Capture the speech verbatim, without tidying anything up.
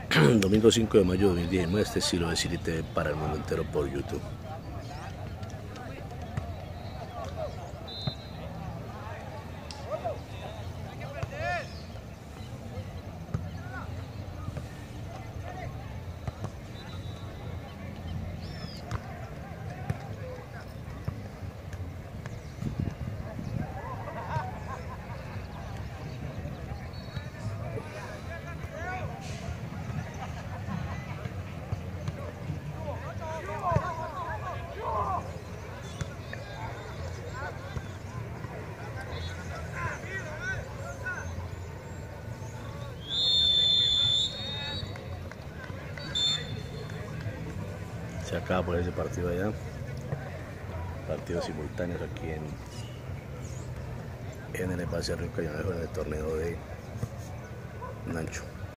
Domingo cinco de mayo de dos mil diecinueve, este estilo de City T V para el mundo entero por YouTube. Se acaba por ese partido allá, partidos simultáneos aquí en, en el Espacio Río Cañonejo en el torneo de Nancho.